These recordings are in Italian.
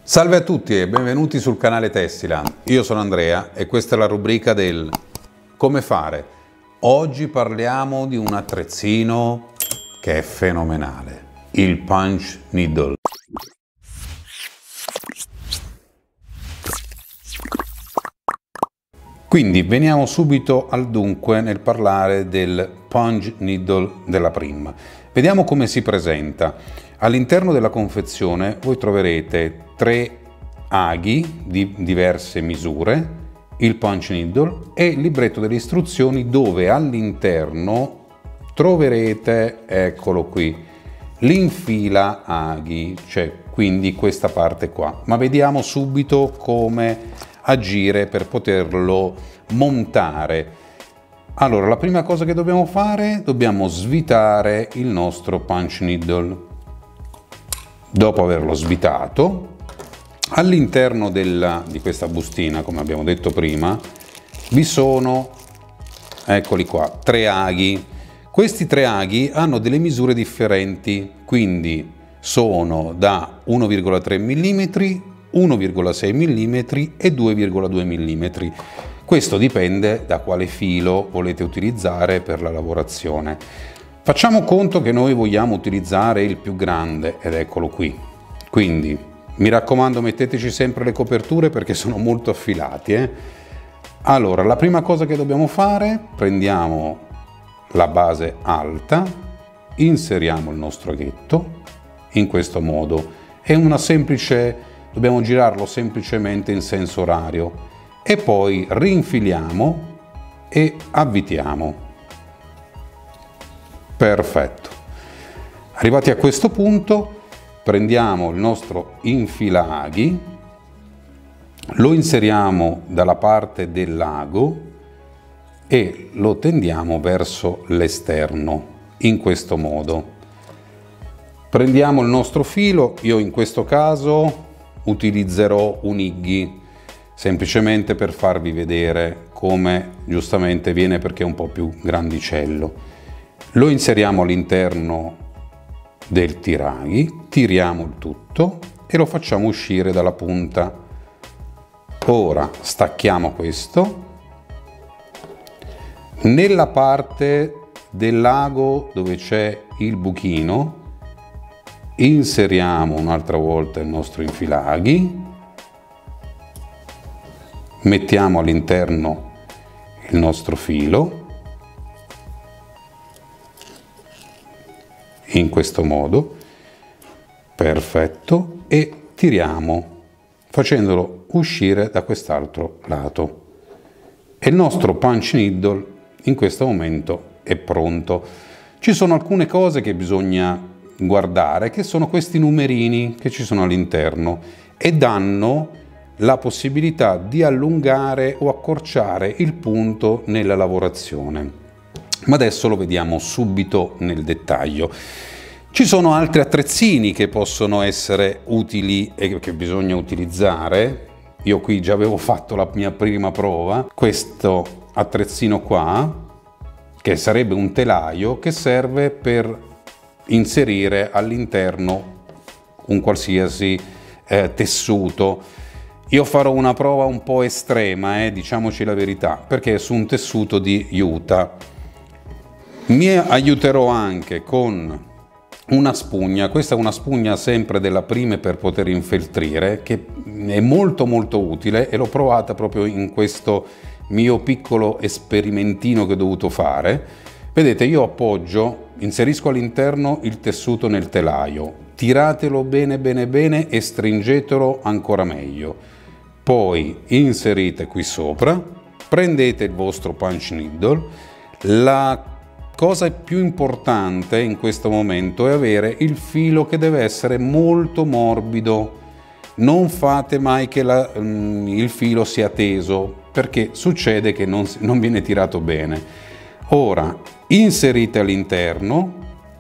Salve a tutti e benvenuti sul canale Tessiland. Io sono Andrea e questa è la rubrica del come fare. Oggi parliamo di un attrezzino che è fenomenale, il punch needle. Quindi veniamo subito al dunque nel parlare del punch needle della Prim. Vediamo come si presenta. All'interno della confezione voi troverete 3 aghi di diverse misure, il punch needle e il libretto delle istruzioni dove all'interno troverete, eccolo qui, l'infila aghi, cioè quindi questa parte qua. Ma vediamo subito come agire per poterlo montare. Allora, la prima cosa che dobbiamo fare, dobbiamo svitare il nostro punch needle. Dopo averlo svitato, all'interno di questa bustina, come abbiamo detto prima, vi sono, eccoli qua, 3 aghi. Questi 3 aghi hanno delle misure differenti, quindi sono da 1,3 mm, 1,6 mm e 2,2 mm. Questo dipende da quale filo volete utilizzare per la lavorazione. Facciamo conto che noi vogliamo utilizzare il più grande ed eccolo qui. Quindi mi raccomando, metteteci sempre le coperture perché sono molto affilati. Allora, la prima cosa che dobbiamo fare, prendiamo la base alta, inseriamo il nostro aghetto in questo modo. È una semplice, dobbiamo girarlo semplicemente in senso orario e poi rinfiliamo e avvitiamo. Perfetto. Arrivati a questo punto prendiamo il nostro infilaghi, lo inseriamo dalla parte dell'ago e lo tendiamo verso l'esterno in questo modo. Prendiamo il nostro filo, io in questo caso utilizzerò un Iggy semplicemente per farvi vedere come giustamente viene perché è un po' più grandicello. Lo inseriamo all'interno del tiraghi, tiriamo il tutto e lo facciamo uscire dalla punta. Ora stacchiamo questo. Nella parte dell'ago dove c'è il buchino inseriamo un'altra volta il nostro infilaghi, mettiamo all'interno il nostro filo in questo modo, perfetto, e tiriamo facendolo uscire da quest'altro lato e il nostro punch needle in questo momento è pronto. Ci sono alcune cose che bisogna guardare, che sono questi numerini che ci sono all'interno e danno la possibilità di allungare o accorciare il punto nella lavorazione. Ma adesso lo vediamo subito nel dettaglio. Ci sono altri attrezzini che possono essere utili e che bisogna utilizzare. Io qui già avevo fatto la mia prima prova. Questo attrezzino qua, che sarebbe un telaio, che serve per inserire all'interno un qualsiasi tessuto. Io farò una prova un po' estrema, diciamoci la verità, perché è su un tessuto di Utah. Mi aiuterò anche con una spugna, questa è una spugna sempre della Prime per poter infeltrire, che è molto utile e l'ho provata proprio in questo mio piccolo esperimentino che ho dovuto fare. Vedete, io appoggio, inserisco all'interno il tessuto nel telaio, tiratelo bene e stringetelo ancora meglio, poi inserite qui sopra, prendete il vostro punch needle. La cosa più importante in questo momento è avere il filo che deve essere molto morbido. Non fate mai che il filo sia teso perché succede che non viene tirato bene. Ora inserite all'interno,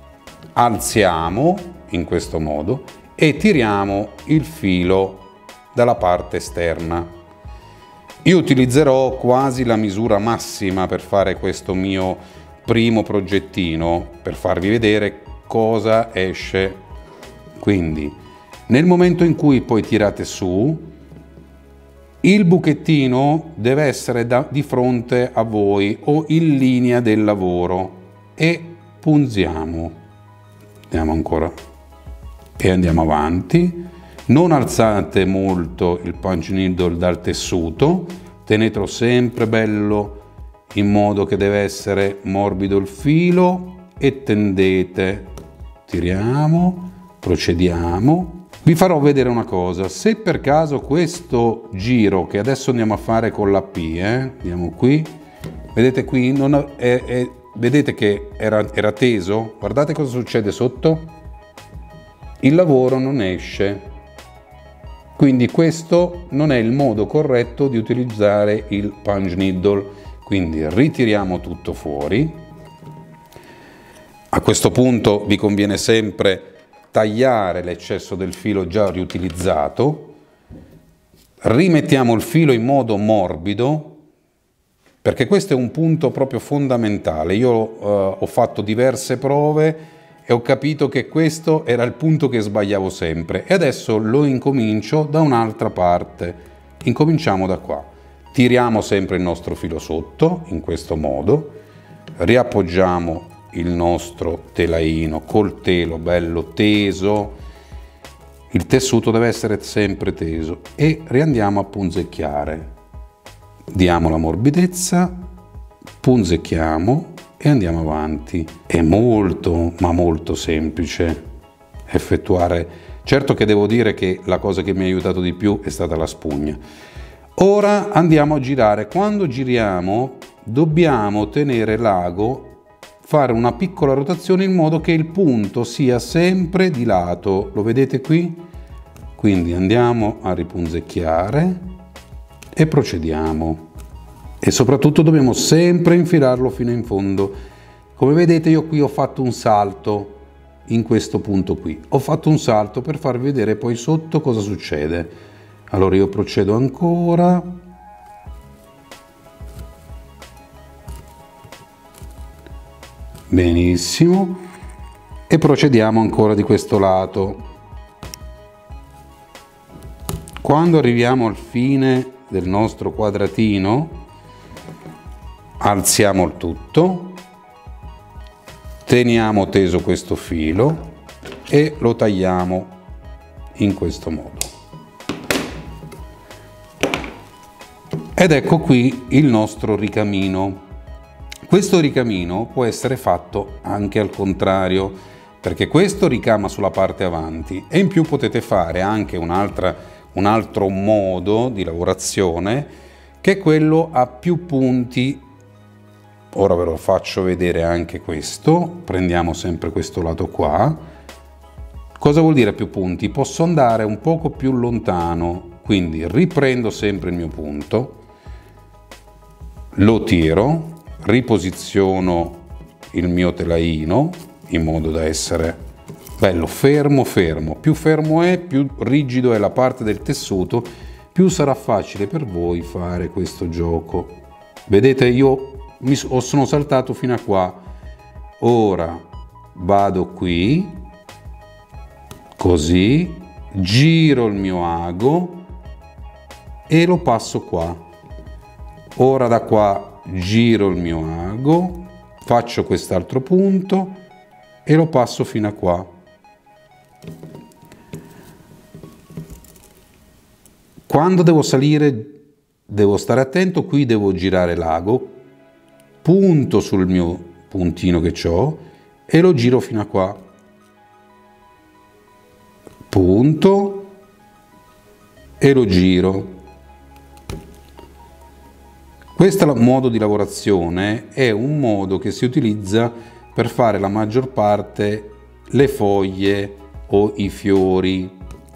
alziamo in questo modo e tiriamo il filo dalla parte esterna. Io utilizzerò quasi la misura massima per fare questo mio primo progettino per farvi vedere cosa esce. Quindi Nel momento in cui poi tirate su, il buchettino deve essere di fronte a voi o in linea del lavoro e punziamo. Andiamo ancora e andiamo avanti. Non alzate molto il punch needle dal tessuto, tenetelo sempre bello in modo che deve essere morbido il filo e tendete. Tiriamo, procediamo. Vi farò vedere una cosa: se per caso questo giro che adesso andiamo a fare con la P, andiamo qui, vedete qui, vedete che era teso? Guardate cosa succede sotto, il lavoro non esce, quindi questo non è il modo corretto di utilizzare il punch needle, quindi ritiriamo tutto fuori. A questo punto vi conviene sempre tagliare l'eccesso del filo già riutilizzato, rimettiamo il filo in modo morbido, perché questo è un punto proprio fondamentale. Io ho fatto diverse prove e ho capito che questo era il punto che sbagliavo sempre, e adesso lo incomincio da un'altra parte. Incominciamo da qua, tiriamo sempre il nostro filo sotto in questo modo, riappoggiamo il nostro telaino col telo bello teso, il tessuto deve essere sempre teso, e riandiamo a punzecchiare. Diamo la morbidezza, punzecchiamo e andiamo avanti. È molto ma molto semplice effettuare. Certo che devo dire che la cosa che mi ha aiutato di più è stata la spugna. Ora andiamo a girare. Quando giriamo dobbiamo tenere l'ago, fare una piccola rotazione in modo che il punto sia sempre di lato. Lo vedete qui? Quindi andiamo a ripunzecchiare e procediamo. E soprattutto dobbiamo sempre infilarlo fino in fondo. Come vedete io qui ho fatto un salto in questo punto qui. Ho fatto un salto per farvi vedere poi sotto cosa succede. Allora io procedo ancora. Benissimo, e procediamo ancora di questo lato. Quando arriviamo al fine del nostro quadratino, alziamo il tutto, teniamo teso questo filo e lo tagliamo in questo modo. Ed ecco qui il nostro ricamino. Questo ricamino può essere fatto anche al contrario, perché questo ricama sulla parte avanti, e in più potete fare anche un altro modo di lavorazione, che è quello a più punti. Ora ve lo faccio vedere anche questo. Prendiamo sempre questo lato qua. Cosa vuol dire più punti? Posso andare un poco più lontano, quindi riprendo sempre il mio punto, lo tiro, riposiziono il mio telaino in modo da essere bello fermo. Più fermo è, più rigido è la parte del tessuto, più sarà facile per voi fare questo gioco. Vedete, io sono saltato fino a qua. Ora vado qui, così, giro il mio ago e lo passo qua. Ora da qua giro il mio ago, faccio quest'altro punto e lo passo fino a qua. Quando devo salire devo stare attento, qui devo girare l'ago, punto sul mio puntino che ho e lo giro fino a qua. Punto e lo giro. Questo modo di lavorazione è un modo che si utilizza per fare la maggior parte le foglie o i fiori.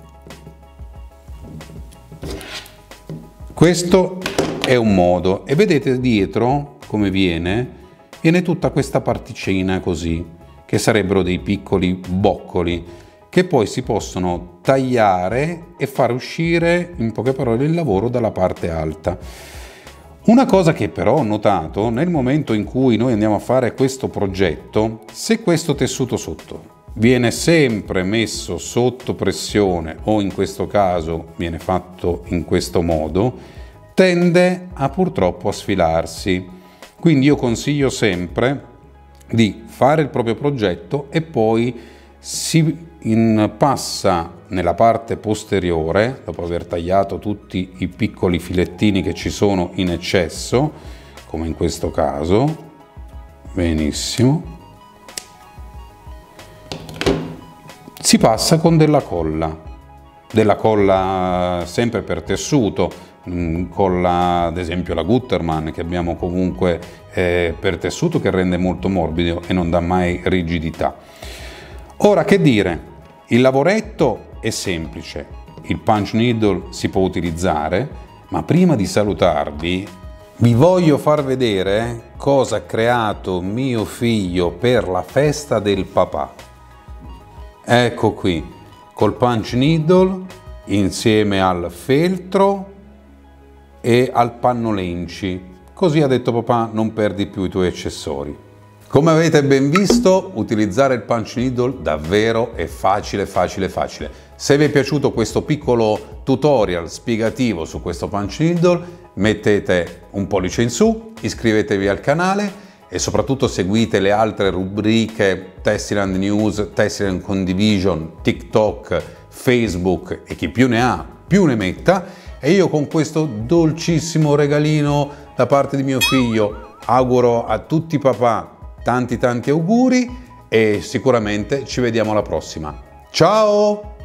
Questo è un modo, e vedete dietro come viene tutta questa particina così, che sarebbero dei piccoli boccoli che poi si possono tagliare e far uscire, in poche parole, il lavoro dalla parte alta. Una cosa che però ho notato nel momento in cui noi andiamo a fare questo progetto, se questo tessuto sotto viene sempre messo sotto pressione, o in questo caso viene fatto in questo modo, tende purtroppo a sfilarsi. Quindi io consiglio sempre di fare il proprio progetto e poi si passa nella parte posteriore, dopo aver tagliato tutti i piccoli filettini che ci sono in eccesso, come in questo caso. Benissimo. Si passa con della colla sempre per tessuto, colla ad esempio la Guttermann che abbiamo comunque per tessuto, che rende molto morbido e non dà mai rigidità. Ora, che dire, il lavoretto è semplice, il punch needle si può utilizzare, ma prima di salutarvi vi voglio far vedere cosa ha creato mio figlio per la festa del papà. Ecco qui, col punch needle insieme al feltro e al pannolenci. Così ha detto papà, non perdi più i tuoi accessori. Come avete ben visto, utilizzare il punch needle davvero è facile. Se vi è piaciuto questo piccolo tutorial spiegativo su questo punch needle, mettete un pollice in su, iscrivetevi al canale e soprattutto seguite le altre rubriche Tessiland News, Tessiland Condivision, TikTok, Facebook e chi più ne ha più ne metta. E io con questo dolcissimo regalino da parte di mio figlio auguro a tutti i papà tanti auguri e sicuramente ci vediamo alla prossima. Ciao!